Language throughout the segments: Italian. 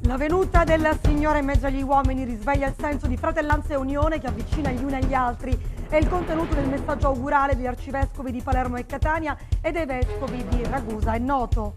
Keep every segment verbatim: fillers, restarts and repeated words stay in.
La venuta del Signore in mezzo agli uomini risveglia il senso di fratellanza e unione che avvicina gli uni agli altri. È il contenuto del messaggio augurale degli arcivescovi di Palermo e Catania e dei vescovi di Ragusa e Noto.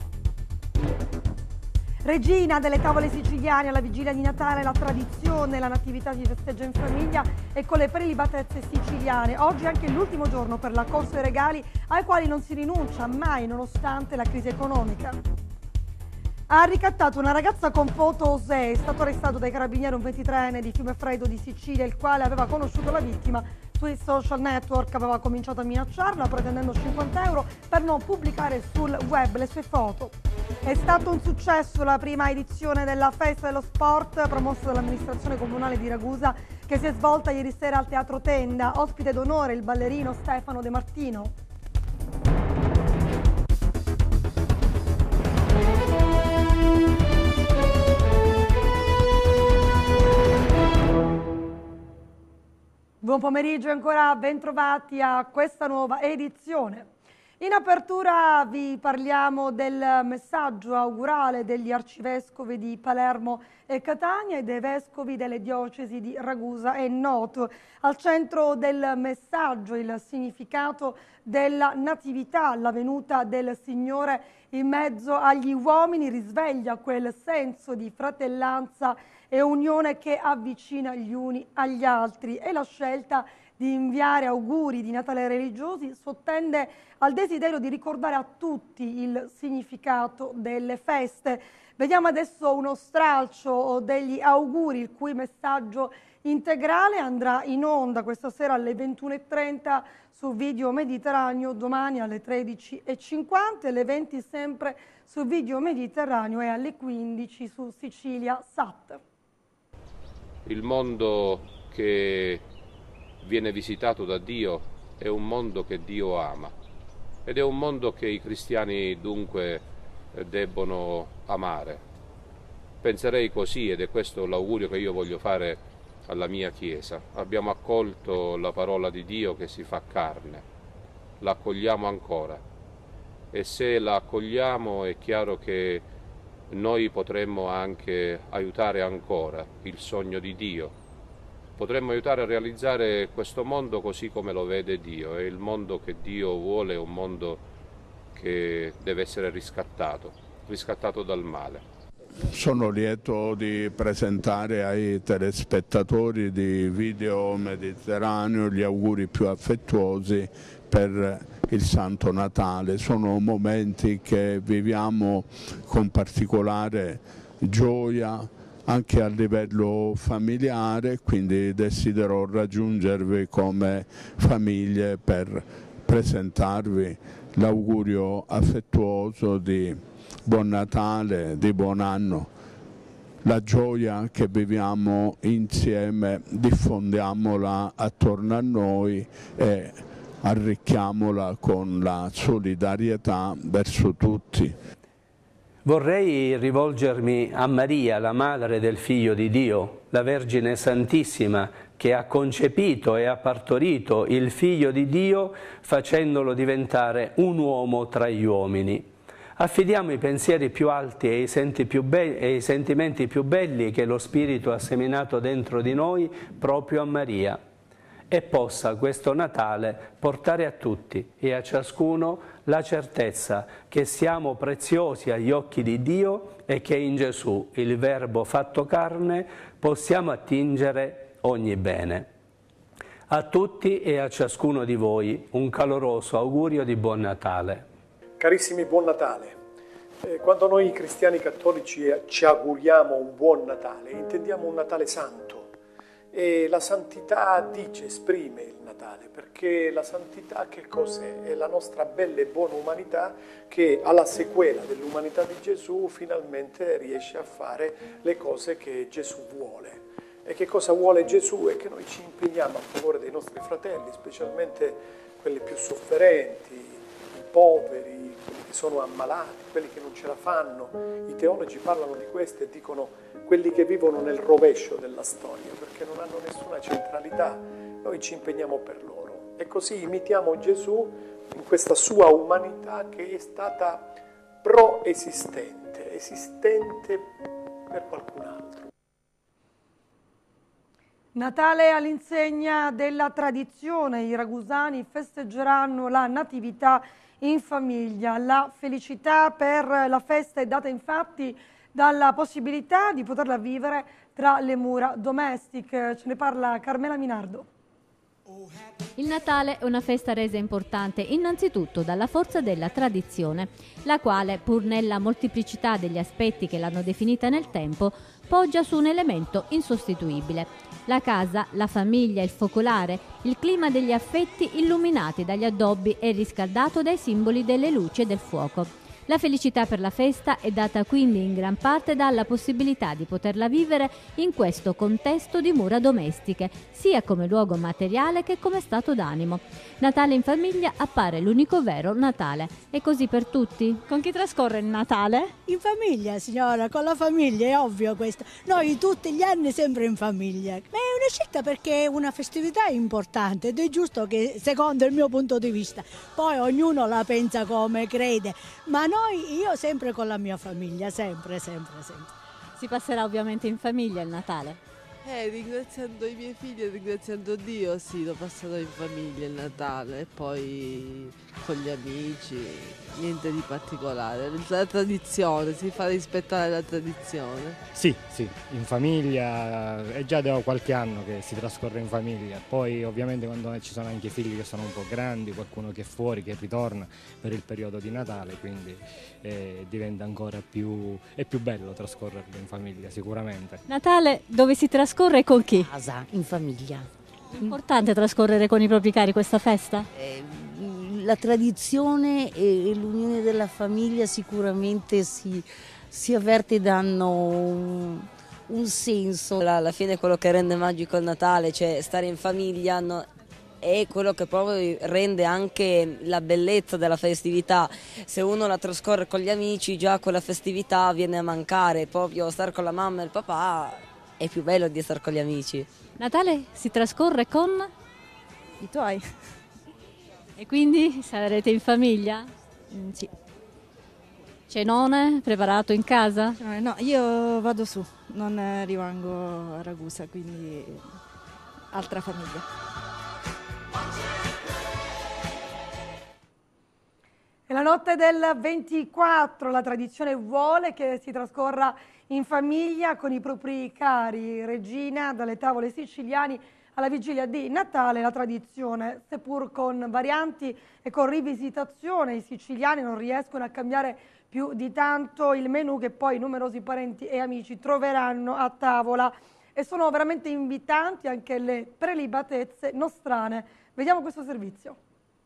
Regina delle tavole siciliane alla vigilia di Natale, la tradizione, la natività si festeggia in famiglia e con le prelibatezze siciliane. Oggi è anche l'ultimo giorno per la corsa ai regali ai quali non si rinuncia mai nonostante la crisi economica. Ha ricattato una ragazza con foto Osè, è stato arrestato dai carabinieri un ventitreenne di Fiumefreddo di Sicilia, il quale aveva conosciuto la vittima sui social network, aveva cominciato a minacciarla pretendendo cinquanta euro per non pubblicare sul web le sue foto. È stato un successo la prima edizione della Festa dello Sport promossa dall'amministrazione comunale di Ragusa che si è svolta ieri sera al Teatro Tenda, ospite d'onore il ballerino Stefano De Martino. Buon pomeriggio e ancora bentrovati a questa nuova edizione. In apertura vi parliamo del messaggio augurale degli arcivescovi di Palermo e Catania e dei vescovi delle diocesi di Ragusa e Noto. Al centro del messaggio il significato della natività, la venuta del Signore in mezzo agli uomini risveglia quel senso di fratellanza e unione che avvicina gli uni agli altri e la scelta di inviare auguri di Natale religiosi sottende al desiderio di ricordare a tutti il significato delle feste. Vediamo adesso uno stralcio degli auguri, il cui messaggio integrale andrà in onda questa sera alle ventuno e trenta su Video Mediterraneo, domani alle tredici e cinquanta, alle venti sempre su Video Mediterraneo e alle quindici su Sicilia Sat. Il mondo che viene visitato da Dio è un mondo che Dio ama ed è un mondo che i cristiani dunque debbono amare. Penserei così ed è questo l'augurio che io voglio fare alla mia Chiesa. Abbiamo accolto la parola di Dio che si fa carne, la accogliamo ancora e se la accogliamo è chiaro che noi potremmo anche aiutare ancora il sogno di Dio, potremmo aiutare a realizzare questo mondo così come lo vede Dio, e il mondo che Dio vuole è un mondo che deve essere riscattato, riscattato dal male. Sono lieto di presentare ai telespettatori di Video Mediterraneo gli auguri più affettuosi per il Santo Natale. Sono momenti che viviamo con particolare gioia anche a livello familiare, quindi desidero raggiungervi come famiglie per presentarvi l'augurio affettuoso di Buon Natale, di buon anno. La gioia che viviamo insieme diffondiamola attorno a noi e arricchiamola con la solidarietà verso tutti. Vorrei rivolgermi a Maria, la madre del Figlio di Dio, la Vergine Santissima, che ha concepito e ha partorito il Figlio di Dio facendolo diventare un uomo tra gli uomini. Affidiamo i pensieri più alti e i, senti più e i sentimenti più belli che lo Spirito ha seminato dentro di noi proprio a Maria e possa questo Natale portare a tutti e a ciascuno la certezza che siamo preziosi agli occhi di Dio e che in Gesù, il Verbo fatto carne, possiamo attingere ogni bene. A tutti e a ciascuno di voi un caloroso augurio di buon Natale. Carissimi, buon Natale. Eh, quando noi cristiani cattolici ci auguriamo un buon Natale, intendiamo un Natale santo. E la santità dice, esprime il Natale, perché la santità che cos'è? È la nostra bella e buona umanità che alla sequela dell'umanità di Gesù finalmente riesce a fare le cose che Gesù vuole. E che cosa vuole Gesù? È che noi ci impegniamo a favore dei nostri fratelli, specialmente quelli più sofferenti, i poveri, quelli che sono ammalati, quelli che non ce la fanno. I teologi parlano di questo e dicono quelli che vivono nel rovescio della storia, perché non hanno nessuna centralità. Noi ci impegniamo per loro. E così imitiamo Gesù in questa sua umanità che è stata pro-esistente, esistente per qualcun altro. Natale all'insegna della tradizione, i ragusani festeggeranno la natività in famiglia. La felicità per la festa è data infatti dalla possibilità di poterla vivere tra le mura domestiche. Ce ne parla Carmela Minardo. Il Natale è una festa resa importante innanzitutto dalla forza della tradizione, la quale, pur nella molteplicità degli aspetti che l'hanno definita nel tempo, poggia su un elemento insostituibile: la casa, la famiglia, il focolare, il clima degli affetti illuminati dagli addobbi e riscaldato dai simboli delle luci e del fuoco. La felicità per la festa è data quindi in gran parte dalla possibilità di poterla vivere in questo contesto di mura domestiche, sia come luogo materiale che come stato d'animo. Natale in famiglia appare l'unico vero Natale. E così per tutti? Con chi trascorre il Natale? In famiglia, signora, con la famiglia, è ovvio questo. Noi tutti gli anni sempre in famiglia. Ma è una scelta perché è una festività importante ed è giusto che, secondo il mio punto di vista, poi ognuno la pensa come crede, ma noi, io sempre con la mia famiglia, sempre, sempre, sempre. Si passerà ovviamente in famiglia il Natale? Eh, ringraziando i miei figli e ringraziando Dio, sì, lo passerò in famiglia il Natale e poi con gli amici, niente di particolare. La tradizione, si fa rispettare la tradizione. Sì, sì, in famiglia, è già da qualche anno che si trascorre in famiglia, poi ovviamente quando ci sono anche figli che sono un po' grandi, qualcuno che è fuori, che ritorna per il periodo di Natale, quindi eh, diventa ancora più, è più bello trascorrerlo in famiglia sicuramente. Natale dove si trascorre con chi? Casa, in famiglia. È importante trascorrere con i propri cari questa festa? Eh, la tradizione e l'unione della famiglia sicuramente si, si avverte, danno un, un senso. Alla fine quello che rende magico il Natale, cioè stare in famiglia, no, è quello che proprio rende anche la bellezza della festività. Se uno la trascorre con gli amici, già quella festività viene a mancare, proprio stare con la mamma e il papà è più bello di stare con gli amici. Natale si trascorre con i tuoi. E quindi sarete in famiglia? Mm, sì. Cenone preparato in casa? No, io vado su, non rimango a Ragusa, quindi altra famiglia. È la notte del ventiquattro, la tradizione vuole che si trascorra in famiglia con i propri cari. Regina, dalle tavole siciliane alla vigilia di Natale, la tradizione, seppur con varianti e con rivisitazione, i siciliani non riescono a cambiare più di tanto il menù che poi numerosi parenti e amici troveranno a tavola, e sono veramente invitanti anche le prelibatezze nostrane. Vediamo questo servizio.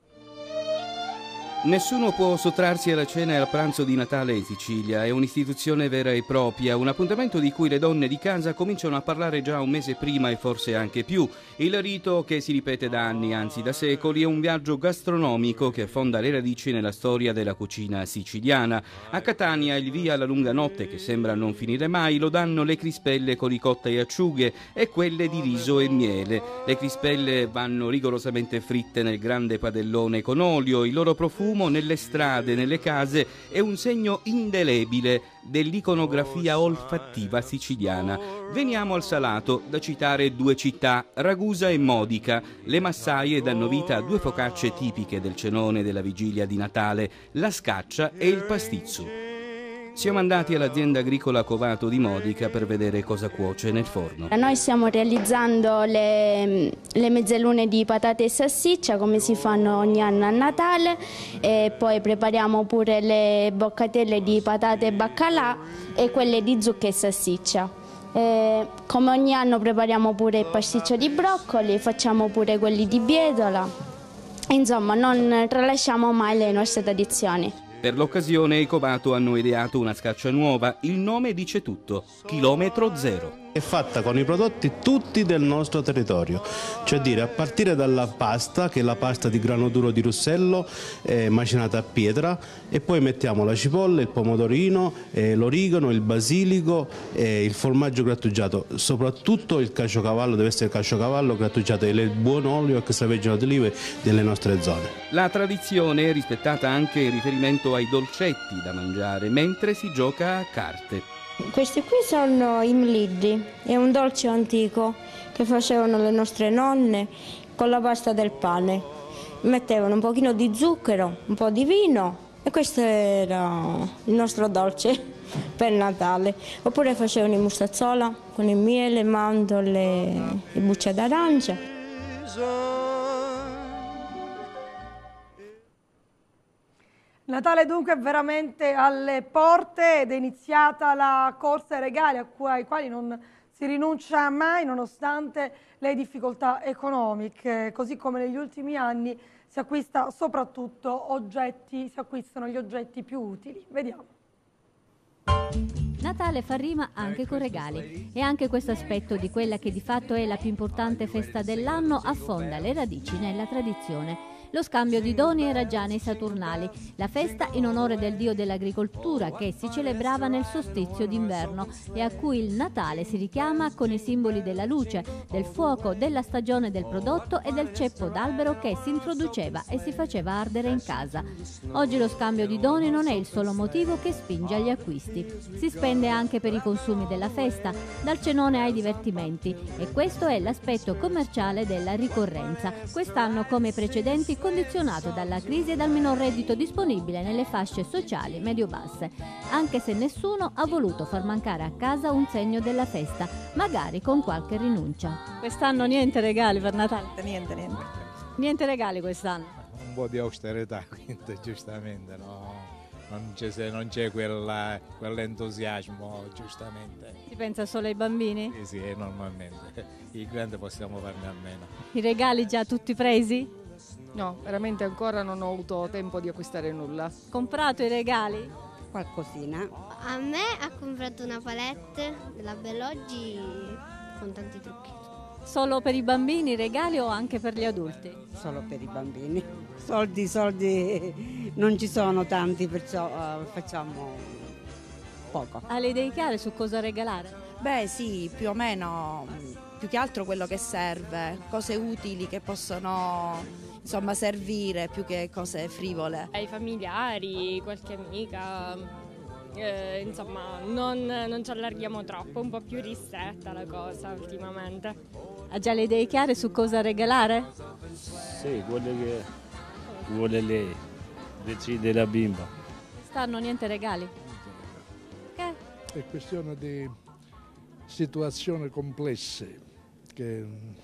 Nessuno può sottrarsi alla cena e al pranzo di Natale in Sicilia, è un'istituzione vera e propria, un appuntamento di cui le donne di casa cominciano a parlare già un mese prima e forse anche più. Il rito, che si ripete da anni, anzi da secoli, è un viaggio gastronomico che affonda le radici nella storia della cucina siciliana. A Catania il via alla lunga notte, che sembra non finire mai, lo danno le crispelle con ricotta e acciughe e quelle di riso e miele. Le crispelle vanno rigorosamente fritte nel grande padellone con olio, il loro profumo nelle strade, nelle case, è un segno indelebile dell'iconografia olfattiva siciliana. Veniamo al salato, da citare due città, Ragusa e Modica. Le massaie danno vita a due focacce tipiche del cenone della vigilia di Natale, la scaccia e il pastizzo. Siamo andati all'azienda agricola Covato di Modica per vedere cosa cuoce nel forno. Noi stiamo realizzando le, le mezzalune di patate e salsiccia, come si fanno ogni anno a Natale, e poi prepariamo pure le boccatelle di patate e baccalà e quelle di zucca e salsiccia. E come ogni anno prepariamo pure il pasticcio di broccoli, facciamo pure quelli di bietola, insomma non tralasciamo mai le nostre tradizioni. Per l'occasione i Covato hanno ideato una scaccia nuova, il nome dice tutto, Chilometro Zero. È fatta con i prodotti tutti del nostro territorio, cioè dire a partire dalla pasta, che è la pasta di grano duro di Russello, eh, macinata a pietra, e poi mettiamo la cipolla, il pomodorino, eh, l'origano, il basilico, eh, il formaggio grattugiato, soprattutto il caciocavallo, deve essere caciocavallo grattugiato e il buon olio extravergine d'olive delle nostre zone. La tradizione è rispettata anche in riferimento ai dolcetti da mangiare mentre si gioca a carte. Questi qui sono i mliddi, è un dolce antico che facevano le nostre nonne con la pasta del pane. Mettevano un pochino di zucchero, un po' di vino e questo era il nostro dolce per Natale. Oppure facevano il mustazzola con il miele, mandorle e bucce d'arancia. Natale dunque è veramente alle porte ed è iniziata la corsa ai regali a cui, ai quali non si rinuncia mai nonostante le difficoltà economiche, così come negli ultimi anni si acquista soprattutto oggetti, si acquistano gli oggetti più utili. Vediamo. Natale fa rima anche con regali e anche questo aspetto di quella che di fatto è la più importante festa dell'anno affonda le radici nella tradizione. Lo scambio di doni era già nei Saturnali, la festa in onore del dio dell'agricoltura che si celebrava nel solstizio d'inverno e a cui il Natale si richiama con i simboli della luce, del fuoco, della stagione del prodotto e del ceppo d'albero che si introduceva e si faceva ardere in casa. Oggi lo scambio di doni non è il solo motivo che spinge agli acquisti. Si spende anche per i consumi della festa, dal cenone ai divertimenti, e questo è l'aspetto commerciale della ricorrenza. Quest'anno, come i precedenti, condizionato dalla crisi e dal minor reddito disponibile nelle fasce sociali medio-basse, anche se nessuno ha voluto far mancare a casa un segno della festa, magari con qualche rinuncia. Quest'anno niente regali per Natale? Niente, niente. Niente regali quest'anno? Un po' di austerità, quindi giustamente no, non c'è, non c'è quella, quell'entusiasmo, giustamente. Si pensa solo ai bambini? Sì, sì, normalmente. I grandi possiamo farne a meno. I regali già tutti presi? No, veramente ancora non ho avuto tempo di acquistare nulla. Comprato i regali? Qualcosina. A me ha comprato una palette della Belloggi con tanti trucchi. Solo per i bambini i regali o anche per gli adulti? Solo per i bambini. Soldi, soldi non ci sono tanti, perciò uh, facciamo poco. Ha le idee chiare su cosa regalare? Beh sì, più o meno, più che altro quello che serve, cose utili che possono insomma servire più che cose frivole. Ai familiari, qualche amica, eh, insomma non, non ci allarghiamo troppo, un po' più ristretta la cosa ultimamente. Ha già le idee chiare su cosa regalare? Sì, quelle che vuole lei, decide la bimba. Stanno niente regali? Che? È questione di situazioni complesse che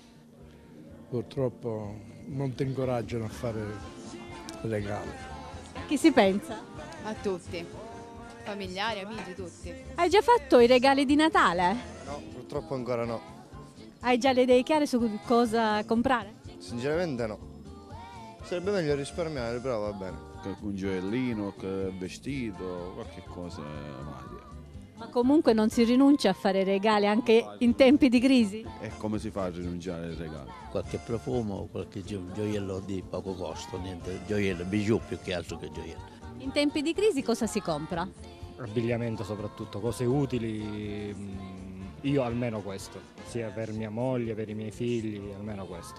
purtroppo non ti incoraggiano a fare regali. Chi si pensa? A tutti, familiari, amici, tutti. Hai già fatto i regali di Natale? No, purtroppo ancora no. Hai già le idee chiare su cosa comprare? Sinceramente no. Sarebbe meglio risparmiare, però va bene. Un gioiellino, un vestito, qualche cosa varia. Ma comunque non si rinuncia a fare regali anche in tempi di crisi? E come si fa a rinunciare ai regali? Qualche profumo, qualche gio- gioiello di poco costo, niente, gioiello, bijou più che altro che gioiello. In tempi di crisi cosa si compra? Abbigliamento soprattutto, cose utili, io almeno questo, sia per mia moglie, per i miei figli, almeno questo.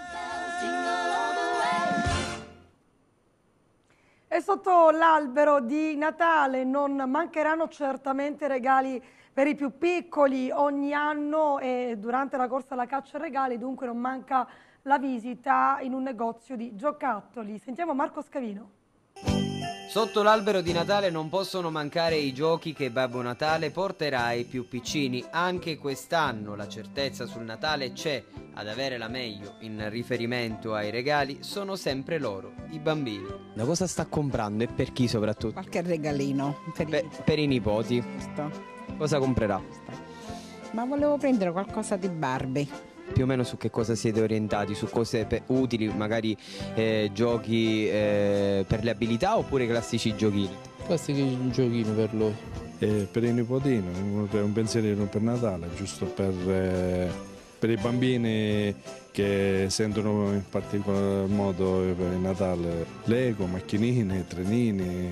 E sotto l'albero di Natale non mancheranno certamente regali per i più piccoli. Ogni anno e durante la corsa alla caccia ai regali dunque non manca la visita in un negozio di giocattoli. Sentiamo Marco Scavino. Sotto l'albero di Natale non possono mancare i giochi che Babbo Natale porterà ai più piccini. Anche quest'anno la certezza sul Natale c'è. Ad avere la meglio in riferimento ai regali sono sempre loro, i bambini. Da cosa sta comprando e per chi soprattutto? Qualche regalino. Per, Pe- per i nipoti. Sto. Cosa comprerà? Ma volevo prendere qualcosa di Barbie. Più o meno su che cosa siete orientati? Su cose pe- utili, magari eh, giochi eh, per le abilità oppure classici giochini? Classici giochini per lui. E per i nipotini, un, un pensierino per Natale, giusto per, eh, per i bambini che sentono in particolar modo per il Natale Lego, macchinine, trenini.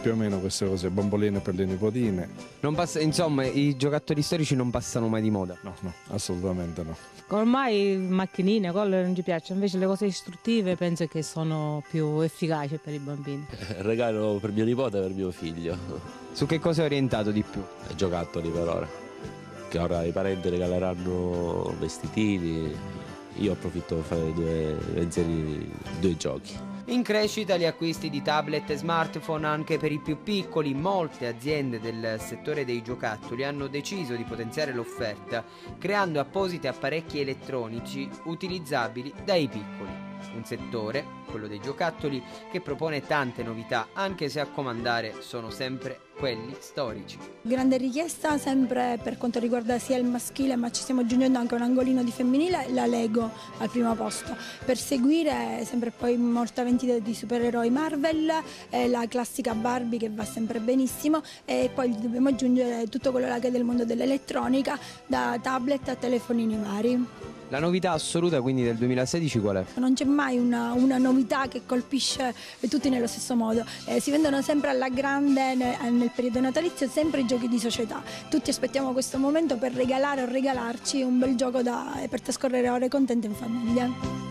più o meno queste cose, bomboline per le nipotine. Non passa, insomma, i giocattoli storici non passano mai di moda. No, no, assolutamente no. Ormai macchinine, quelle non ci piacciono, invece le cose istruttive penso che sono più efficaci per i bambini. Regalo per mio nipote e per mio figlio. Su che cosa è orientato di più? Giocattoli per ora, che ora i parenti regaleranno vestitini, io approfitto per fare due, inserire due giochi. In crescita gli acquisti di tablet e smartphone anche per i più piccoli. Molte aziende del settore dei giocattoli hanno deciso di potenziare l'offerta creando appositi apparecchi elettronici utilizzabili dai piccoli. Un settore, quello dei giocattoli, che propone tante novità, anche se a comandare sono sempre quelli storici. Grande richiesta sempre per quanto riguarda sia il maschile, ma ci stiamo aggiungendo anche un angolino di femminile, la Lego al primo posto. Per seguire sempre poi molta vendita di supereroi Marvel, eh, la classica Barbie che va sempre benissimo, e poi dobbiamo aggiungere tutto quello che è del mondo dell'elettronica, da tablet a telefonini vari. La novità assoluta quindi del duemilasedici qual è? Non c'è mai una, una novità che colpisce tutti nello stesso modo, eh, si vendono sempre alla grande nel, nel periodo natalizio, sempre i giochi di società. Tutti aspettiamo questo momento per regalare o regalarci un bel gioco da, per trascorrere ore contente in famiglia.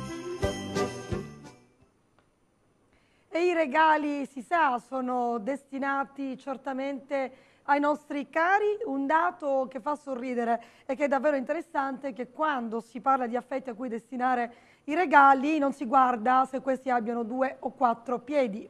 E i regali, si sa, sono destinati certamente ai nostri cari. Un dato che fa sorridere e che è davvero interessante è che quando si parla di affetti a cui destinare i regali non si guarda se questi abbiano due o quattro piedi.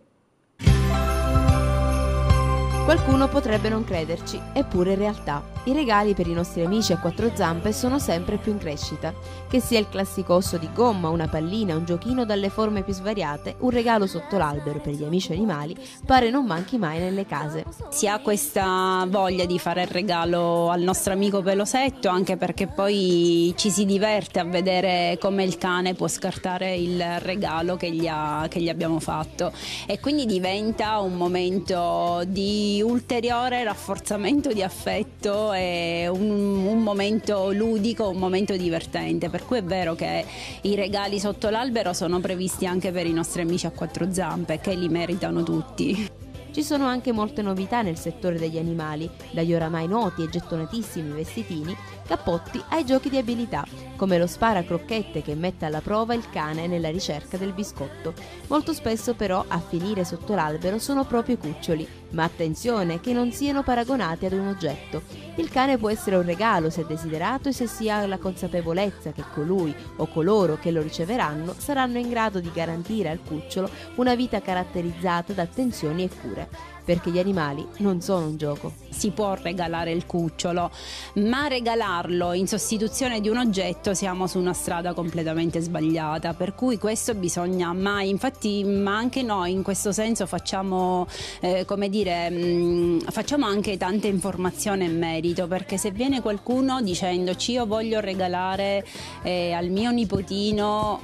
Qualcuno potrebbe non crederci, eppure in realtà i regali per i nostri amici a quattro zampe sono sempre più in crescita. Che sia il classico osso di gomma, una pallina, un giochino dalle forme più svariate, un regalo sotto l'albero per gli amici animali pare non manchi mai nelle case. Si ha questa voglia di fare il regalo al nostro amico pelosetto, anche perché poi ci si diverte a vedere come il cane può scartare il regalo che gli, ha, che gli abbiamo fatto, e quindi diventa un momento di ulteriore rafforzamento di affetto e un, un momento ludico, un momento divertente, per cui è vero che i regali sotto l'albero sono previsti anche per i nostri amici a quattro zampe, che li meritano tutti. Ci sono anche molte novità nel settore degli animali, dagli oramai noti e gettonatissimi vestitini, cappotti ai giochi di abilità, come lo spara crocchette che mette alla prova il cane nella ricerca del biscotto. Molto spesso però a finire sotto l'albero sono proprio i cuccioli, ma attenzione che non siano paragonati ad un oggetto. Il cane può essere un regalo se desiderato e se si ha la consapevolezza che colui o coloro che lo riceveranno saranno in grado di garantire al cucciolo una vita caratterizzata da attenzioni e cure. Perché gli animali non sono un gioco. Si può regalare il cucciolo, ma regalarlo in sostituzione di un oggetto siamo su una strada completamente sbagliata, per cui questo bisogna mai, infatti ma anche noi in questo senso facciamo, eh, come dire, mh, facciamo anche tanta informazione e merito, perché se viene qualcuno dicendoci io voglio regalare eh, al mio nipotino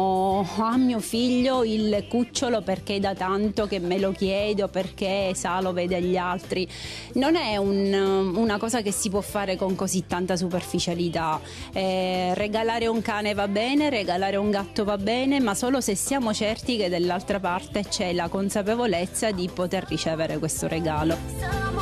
o a mio figlio il cucciolo perché è da tanto che me lo chiedo, perché sa lo vede agli altri, non è un, una cosa che si può fare con così tanta superficialità. Eh, regalare un cane va bene, regalare un gatto va bene, ma solo se siamo certi che dall'altra parte c'è la consapevolezza di poter ricevere questo regalo.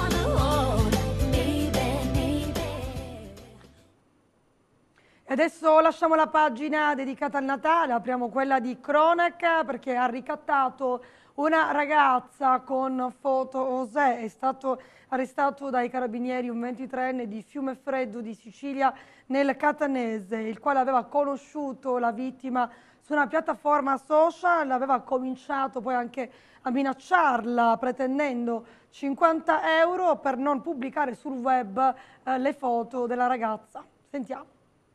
Adesso lasciamo la pagina dedicata al Natale, apriamo quella di cronaca, perché ha ricattato una ragazza con foto osè. È stato arrestato dai carabinieri un ventitreenne di Fiumefreddo di Sicilia nel Catanese, il quale aveva conosciuto la vittima su una piattaforma social, aveva cominciato poi anche a minacciarla pretendendo cinquanta euro per non pubblicare sul web eh, le foto della ragazza. Sentiamo.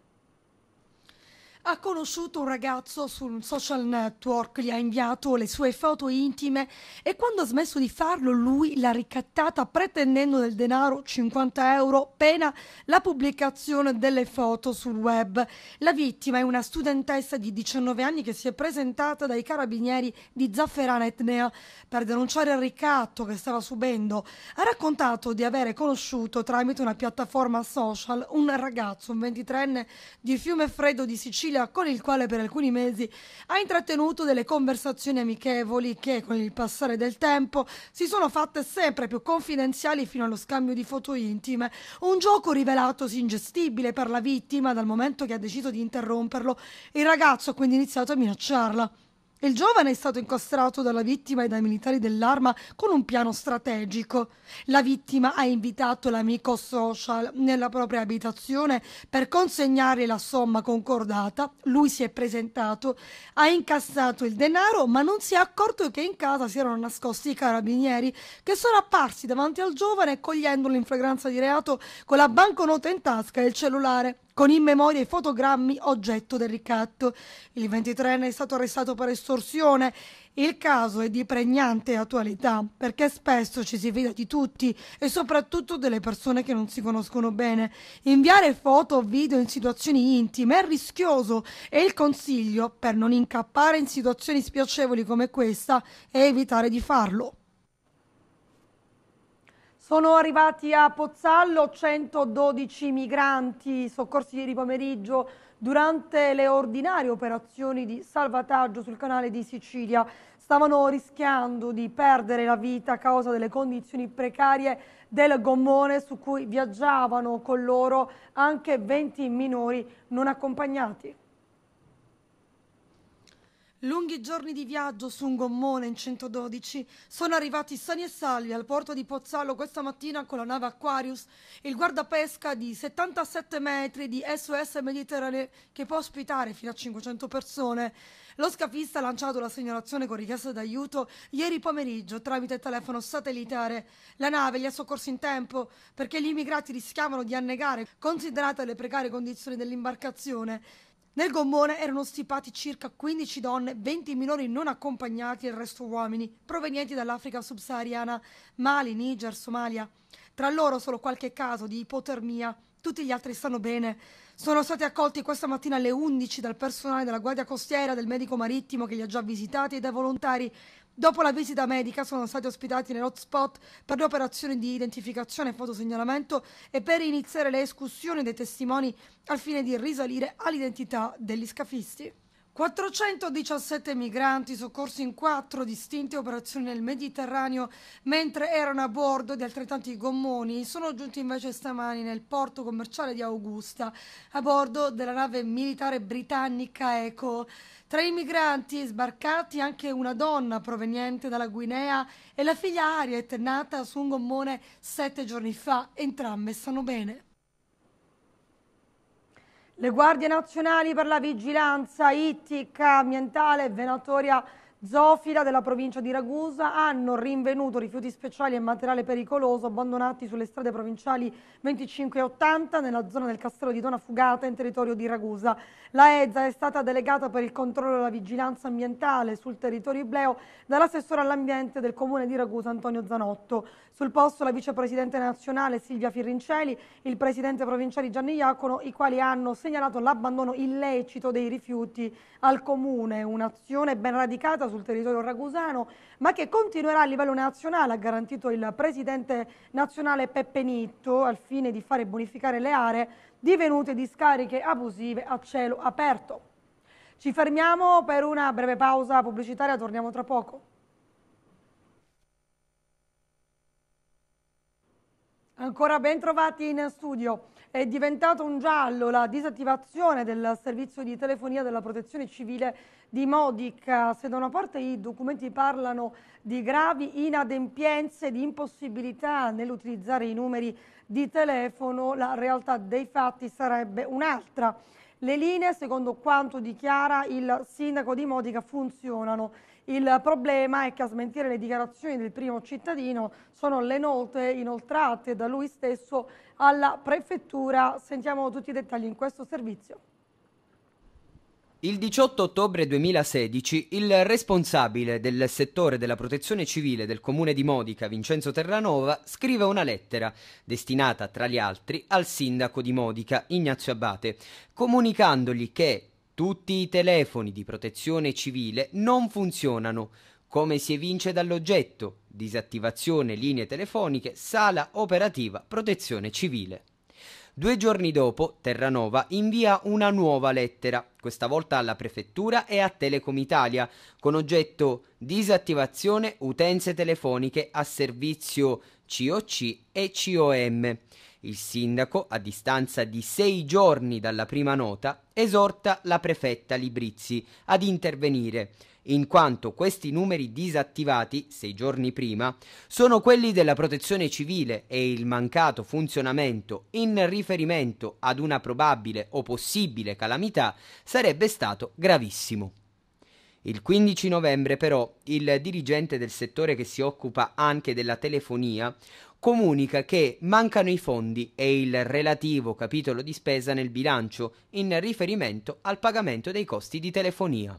Ha conosciuto un ragazzo su un social network, gli ha inviato le sue foto intime e quando ha smesso di farlo lui l'ha ricattata pretendendo del denaro, cinquanta euro, pena la pubblicazione delle foto sul web. La vittima è una studentessa di diciannove anni che si è presentata dai carabinieri di Zafferana Etnea per denunciare il ricatto che stava subendo. Ha raccontato di avere conosciuto tramite una piattaforma social un ragazzo, un ventitreenne di Fiumefreddo di Sicilia, Sicilia, con il quale per alcuni mesi ha intrattenuto delle conversazioni amichevoli che con il passare del tempo si sono fatte sempre più confidenziali fino allo scambio di foto intime. Un gioco rivelatosi ingestibile per la vittima dal momento che ha deciso di interromperlo. Il ragazzo ha quindi iniziato a minacciarla. Il giovane è stato incastrato dalla vittima e dai militari dell'Arma con un piano strategico. La vittima ha invitato l'amico social nella propria abitazione per consegnargli la somma concordata. Lui si è presentato, ha incassato il denaro, ma non si è accorto che in casa si erano nascosti i carabinieri, che sono apparsi davanti al giovane cogliendolo in flagranza di reato con la banconota in tasca e il cellulare, con in memoria i fotogrammi oggetto del ricatto. Il ventitreenne è stato arrestato per estorsione. Il caso è di pregnante attualità perché spesso ci si fida di tutti e soprattutto delle persone che non si conoscono bene. Inviare foto o video in situazioni intime è rischioso e il consiglio per non incappare in situazioni spiacevoli come questa è evitare di farlo. Sono arrivati a Pozzallo centododici migranti soccorsi ieri pomeriggio durante le ordinarie operazioni di salvataggio sul canale di Sicilia. Stavano rischiando di perdere la vita a causa delle condizioni precarie del gommone su cui viaggiavano con loro anche venti minori non accompagnati. Lunghi giorni di viaggio su un gommone in centododici. Sono arrivati sani e salvi al porto di Pozzallo questa mattina con la nave Aquarius, il guardapesca di settantasette metri di S O S Mediterranee che può ospitare fino a cinquecento persone. Lo scafista ha lanciato la segnalazione con richiesta d'aiuto ieri pomeriggio tramite telefono satellitare. La nave li ha soccorsi in tempo perché gli immigrati rischiavano di annegare, considerate le precarie condizioni dell'imbarcazione. Nel gommone erano stipati circa quindici donne, venti minori non accompagnati e il resto uomini, provenienti dall'Africa subsahariana, Mali, Niger, Somalia. Tra loro solo qualche caso di ipotermia, tutti gli altri stanno bene. Sono stati accolti questa mattina alle undici dal personale della Guardia Costiera, del medico marittimo che li ha già visitati e dai volontari. Dopo la visita medica sono stati ospitati nell'hotspot per le operazioni di identificazione e fotosegnalamento e per iniziare le escussioni dei testimoni al fine di risalire all'identità degli scafisti. quattrocentodiciassette migranti soccorsi in quattro distinte operazioni nel Mediterraneo mentre erano a bordo di altrettanti gommoni sono giunti invece stamani nel porto commerciale di Augusta a bordo della nave militare britannica Eco. Tra i migranti sbarcati anche una donna proveniente dalla Guinea e la figlia Harriet nata su un gommone sette giorni fa. Entrambe stanno bene. Le guardie nazionali per la vigilanza ittica, ambientale e venatoria zoofila della provincia di Ragusa hanno rinvenuto rifiuti speciali e materiale pericoloso abbandonati sulle strade provinciali venticinque e ottanta nella zona del castello di Dona Fugata in territorio di Ragusa. La E Z A è stata delegata per il controllo della vigilanza ambientale sul territorio ibleo dall'assessore all'ambiente del comune di Ragusa Antonio Zanotto. Sul posto la vicepresidente nazionale Silvia Firrincelli, il presidente provinciale Gianni Iacono, i quali hanno segnalato l'abbandono illecito dei rifiuti al comune, un'azione ben radicata sul territorio ragusano, ma che continuerà a livello nazionale, ha garantito il presidente nazionale Peppe Nitto, al fine di fare bonificare le aree divenute discariche abusive a cielo aperto. Ci fermiamo per una breve pausa pubblicitaria, torniamo tra poco. Ancora ben trovati in studio. È diventato un giallo la disattivazione del servizio di telefonia della Protezione Civile di Modica. Se da una parte i documenti parlano di gravi inadempienze, di impossibilità nell'utilizzare i numeri di telefono, la realtà dei fatti sarebbe un'altra. Le linee, secondo quanto dichiara il sindaco di Modica, funzionano. Il problema è che a smentire le dichiarazioni del primo cittadino sono le note inoltrate da lui stesso alla prefettura. Sentiamo tutti i dettagli in questo servizio. Il diciotto ottobre duemilasedici il responsabile del settore della protezione civile del comune di Modica, Vincenzo Terranova, scrive una lettera destinata tra gli altri al sindaco di Modica, Ignazio Abate, comunicandogli che tutti i telefoni di protezione civile non funzionano, come si evince dall'oggetto: disattivazione linee telefoniche, sala operativa protezione civile. Due giorni dopo, Terranova invia una nuova lettera, questa volta alla Prefettura e a Telecom Italia, con oggetto disattivazione utenze telefoniche a servizio C O C e C O M. Il sindaco, a distanza di sei giorni dalla prima nota, esorta la prefetta Librizzi ad intervenire, in quanto questi numeri disattivati, sei giorni prima, sono quelli della protezione civile e il mancato funzionamento in riferimento ad una probabile o possibile calamità sarebbe stato gravissimo. Il quindici novembre però il dirigente del settore che si occupa anche della telefonia comunica che mancano i fondi e il relativo capitolo di spesa nel bilancio in riferimento al pagamento dei costi di telefonia.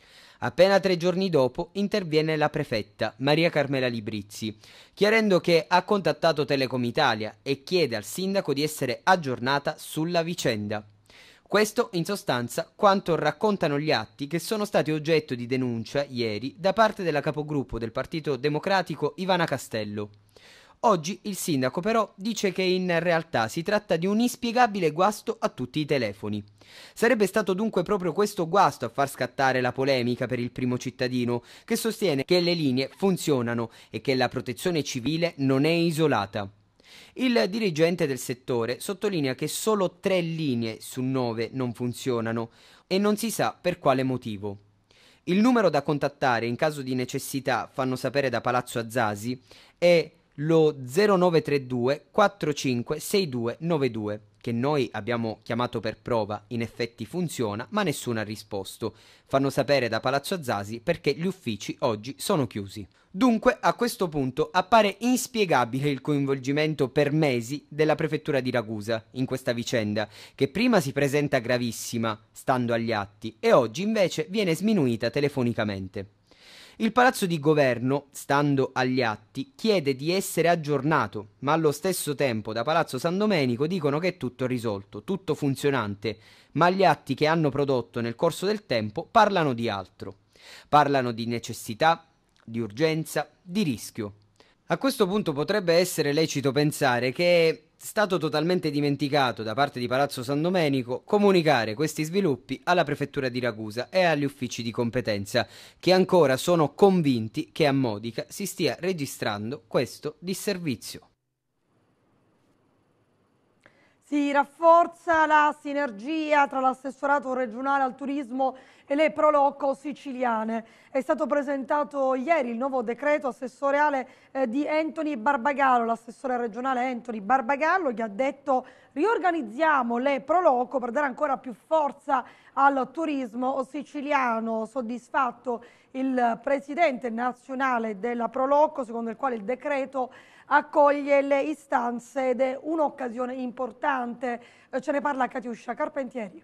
Appena tre giorni dopo interviene la prefetta Maria Carmela Librizzi, chiarendo che ha contattato Telecom Italia e chiede al sindaco di essere aggiornata sulla vicenda. Questo in sostanza quanto raccontano gli atti che sono stati oggetto di denuncia ieri da parte della capogruppo del Partito Democratico Ivana Castello. Oggi il sindaco però dice che in realtà si tratta di un inspiegabile guasto a tutti i telefoni. Sarebbe stato dunque proprio questo guasto a far scattare la polemica per il Primo Cittadino, che sostiene che le linee funzionano e che la protezione civile non è isolata. Il dirigente del settore sottolinea che solo tre linee su nove non funzionano e non si sa per quale motivo. Il numero da contattare in caso di necessità, fanno sapere da Palazzo Azzasi, è lo zero nove tre due quattro cinque sei due nove due, che noi abbiamo chiamato per prova, in effetti funziona, ma nessuno ha risposto. Fanno sapere da Palazzo Azzasi perché gli uffici oggi sono chiusi. Dunque, a questo punto appare inspiegabile il coinvolgimento per mesi della prefettura di Ragusa in questa vicenda, che prima si presenta gravissima, stando agli atti, e oggi invece viene sminuita telefonicamente. Il palazzo di governo, stando agli atti, chiede di essere aggiornato, ma allo stesso tempo da Palazzo San Domenico dicono che è tutto risolto, tutto funzionante, ma gli atti che hanno prodotto nel corso del tempo parlano di altro. Parlano di necessità, di urgenza, di rischio. A questo punto potrebbe essere lecito pensare che è stato totalmente dimenticato da parte di Palazzo San Domenico comunicare questi sviluppi alla prefettura di Ragusa e agli uffici di competenza, che ancora sono convinti che a Modica si stia registrando questo disservizio. Si rafforza la sinergia tra l'assessorato regionale al turismo e le Proloco siciliane. È stato presentato ieri il nuovo decreto assessoriale eh, di Anthony Barbagallo, l'assessore regionale Anthony Barbagallo, che ha detto: riorganizziamo le Proloco per dare ancora più forza al turismo siciliano. Soddisfatto il presidente nazionale della Proloco, secondo il quale il decreto accoglie le istanze ed è un'occasione importante. Ce ne parla Catiuscia Carpentieri.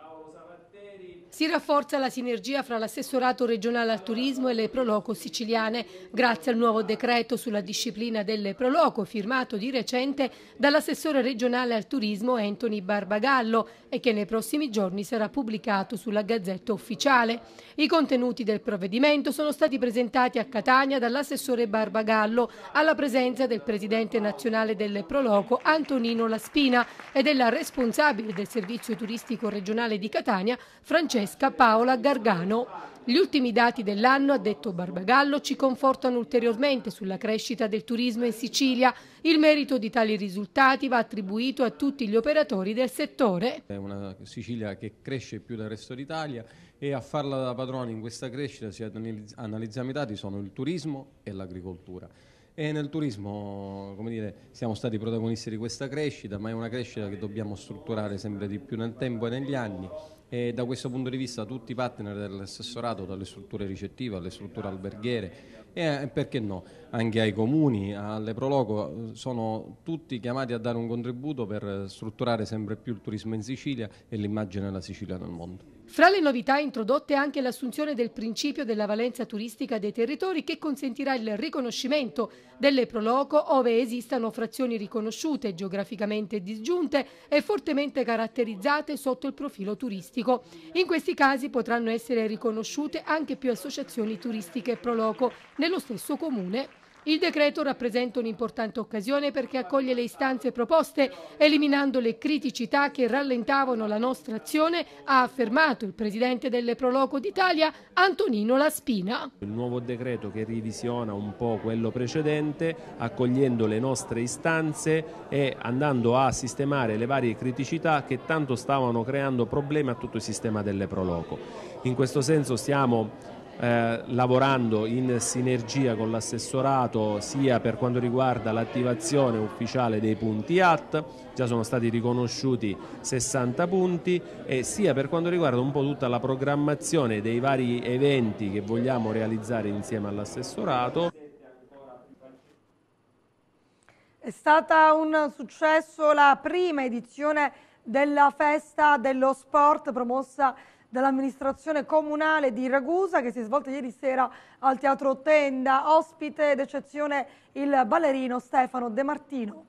Si rafforza la sinergia fra l'assessorato regionale al turismo e le Proloco siciliane grazie al nuovo decreto sulla disciplina delle Proloco firmato di recente dall'assessore regionale al turismo Anthony Barbagallo e che nei prossimi giorni sarà pubblicato sulla Gazzetta Ufficiale. I contenuti del provvedimento sono stati presentati a Catania dall'assessore Barbagallo alla presenza del presidente nazionale delle Proloco Antonino Laspina e della responsabile del servizio turistico regionale di Catania Francesca Paola Gargano. Gli ultimi dati dell'anno, ha detto Barbagallo, ci confortano ulteriormente sulla crescita del turismo in Sicilia. Il merito di tali risultati va attribuito a tutti gli operatori del settore. È una Sicilia che cresce più del resto d'Italia e a farla da padrone in questa crescita, se analizziamo i dati, sono il turismo e l'agricoltura. E nel turismo, come dire, siamo stati protagonisti di questa crescita, ma è una crescita che dobbiamo strutturare sempre di più nel tempo e negli anni. E da questo punto di vista tutti i partner dell'assessorato, dalle strutture ricettive alle strutture alberghiere e perché no, anche ai comuni, alle Proloco, sono tutti chiamati a dare un contributo per strutturare sempre più il turismo in Sicilia e l'immagine della Sicilia nel mondo. Fra le novità introdotte anche l'assunzione del principio della valenza turistica dei territori, che consentirà il riconoscimento delle Proloco ove esistano frazioni riconosciute, geograficamente disgiunte e fortemente caratterizzate sotto il profilo turistico. In questi casi potranno essere riconosciute anche più associazioni turistiche Proloco nello stesso comune. Il decreto rappresenta un'importante occasione perché accoglie le istanze proposte, eliminando le criticità che rallentavano la nostra azione, ha affermato il presidente delle Pro Loco d'Italia, Antonino Laspina. Il nuovo decreto che revisiona un po' quello precedente, accogliendo le nostre istanze e andando a sistemare le varie criticità che tanto stavano creando problemi a tutto il sistema delle Pro Loco. In questo senso stiamo Eh, lavorando in sinergia con l'assessorato sia per quanto riguarda l'attivazione ufficiale dei punti A T, già sono stati riconosciuti sessanta punti, e sia per quanto riguarda un po' tutta la programmazione dei vari eventi che vogliamo realizzare insieme all'assessorato. È stata un successo la prima edizione della Festa dello Sport promossa dall'amministrazione comunale di Ragusa, che si è svolta ieri sera al Teatro Tenda. Ospite d'eccezione il ballerino Stefano De Martino.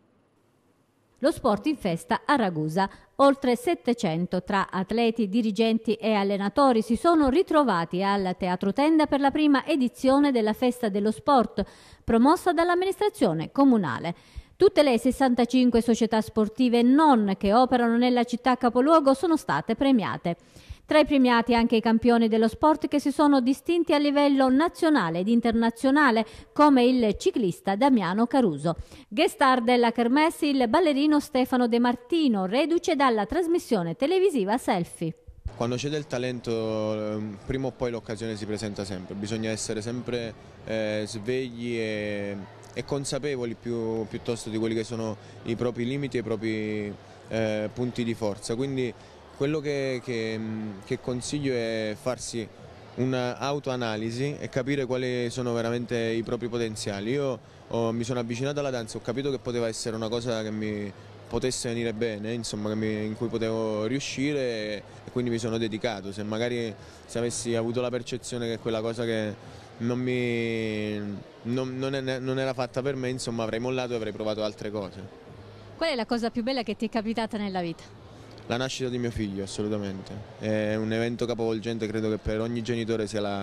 Lo sport in festa a Ragusa. Oltre settecento tra atleti, dirigenti e allenatori si sono ritrovati al Teatro Tenda per la prima edizione della Festa dello Sport, promossa dall'amministrazione comunale. Tutte le sessantacinque società sportive non che operano nella città capoluogo sono state premiate. Tra i premiati anche i campioni dello sport che si sono distinti a livello nazionale ed internazionale, come il ciclista Damiano Caruso. Guest star della Kermesse il ballerino Stefano De Martino, reduce dalla trasmissione televisiva Selfie. Quando c'è del talento, prima o poi l'occasione si presenta sempre, bisogna essere sempre eh, svegli e, e consapevoli più, piuttosto di quelli che sono i propri limiti e i propri eh, punti di forza. Quindi quello che, che, che consiglio è farsi un'autoanalisi e capire quali sono veramente i propri potenziali. Io ho, mi sono avvicinato alla danza, ho capito che poteva essere una cosa che mi potesse venire bene, insomma, che mi, in cui potevo riuscire, e, e quindi mi sono dedicato. Se magari se avessi avuto la percezione che quella cosa che non, mi, non, non, è, non era fatta per me, insomma, avrei mollato e avrei provato altre cose. Qual è la cosa più bella che ti è capitata nella vita? La nascita di mio figlio, assolutamente. È un evento capovolgente, credo che per ogni genitore sia la,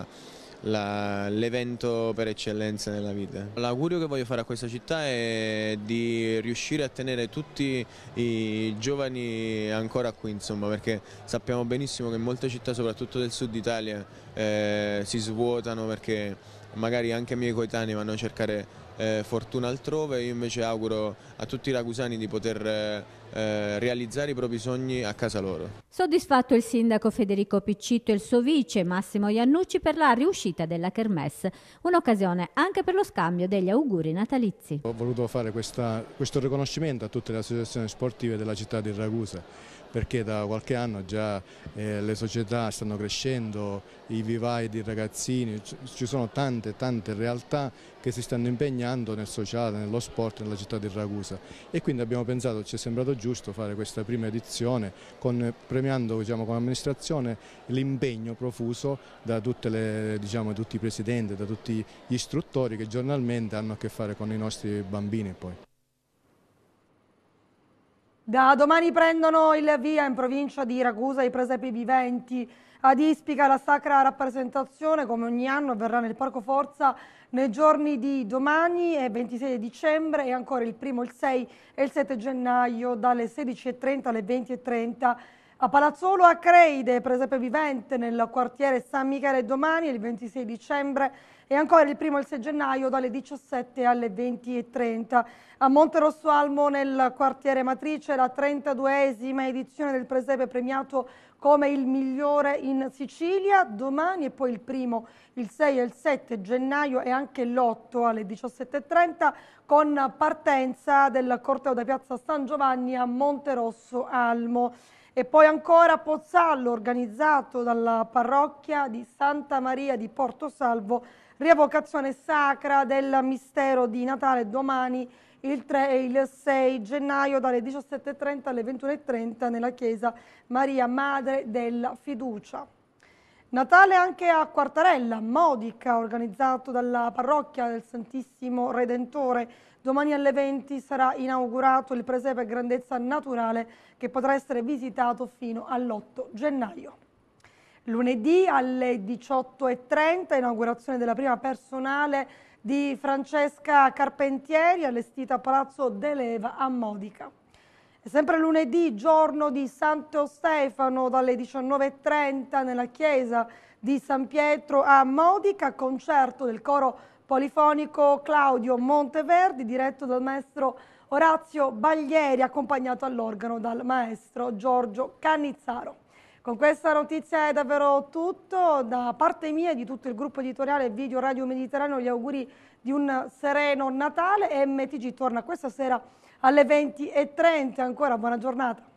la, l'evento per eccellenza nella vita. L'augurio che voglio fare a questa città è di riuscire a tenere tutti i giovani ancora qui, insomma, perché sappiamo benissimo che molte città, soprattutto del sud Italia, eh, si svuotano perché magari anche i miei coetanei vanno a cercare eh, fortuna altrove. Io invece auguro a tutti i ragusani di poter eh, Eh, realizzare i propri sogni a casa loro. Soddisfatto il sindaco Federico Piccitto e il suo vice Massimo Iannucci per la riuscita della Kermesse, un'occasione anche per lo scambio degli auguri natalizi. Ho voluto fare questa, questo riconoscimento a tutte le associazioni sportive della città di Ragusa, perché da qualche anno già eh, le società stanno crescendo, i vivai di ragazzini, ci sono tante tante realtà che si stanno impegnando nel sociale, nello sport nella città di Ragusa, e quindi abbiamo pensato, ci è sembrato giusto fare questa prima edizione con, premiando, diciamo, con l'amministrazione l'impegno profuso da tutte le, diciamo, tutti i presidenti, da tutti gli istruttori che giornalmente hanno a che fare con i nostri bambini. Poi. Da domani prendono il via in provincia di Ragusa i presepi viventi. Ad Ispica la sacra rappresentazione, come ogni anno, avverrà nel Parco Forza nei giorni di domani e ventisei dicembre, e ancora il primo, il sei e il sette gennaio dalle sedici e trenta alle venti e trenta. A Palazzolo a Creide, presepe vivente nel quartiere San Michele domani, il ventisei dicembre, e ancora il primo e il sei gennaio dalle diciassette alle venti e trenta. A Monterosso Almo nel quartiere Matrice la trentaduesima edizione del presepe premiato come il migliore in Sicilia domani, e poi il primo, il sei e il sette gennaio e anche l'otto alle diciassette e trenta con partenza del corteo da Piazza San Giovanni a Monterosso Almo. E poi ancora Pozzallo, organizzato dalla parrocchia di Santa Maria di Portosalvo, rievocazione sacra del mistero di Natale domani il tre e il sei gennaio dalle diciassette e trenta alle ventuno e trenta nella chiesa Maria Madre della Fiducia. Natale anche a Quartarella, Modica, organizzato dalla parrocchia del Santissimo Redentore. Domani alle venti sarà inaugurato il presepe grandezza naturale che potrà essere visitato fino all'otto gennaio. Lunedì alle diciotto e trenta inaugurazione della prima personale di Francesca Carpentieri, allestita a Palazzo De Leva a Modica. È sempre lunedì, giorno di Santo Stefano, dalle diciannove e trenta nella chiesa di San Pietro a Modica, concerto del coro polifonico Claudio Monteverdi, diretto dal maestro Orazio Baglieri, accompagnato all'organo dal maestro Giorgio Cannizzaro. Con questa notizia è davvero tutto. Da parte mia e di tutto il gruppo editoriale Video Radio Mediterraneo, gli auguri di un sereno Natale. M T G torna questa sera alle venti e trenta. Ancora buona giornata.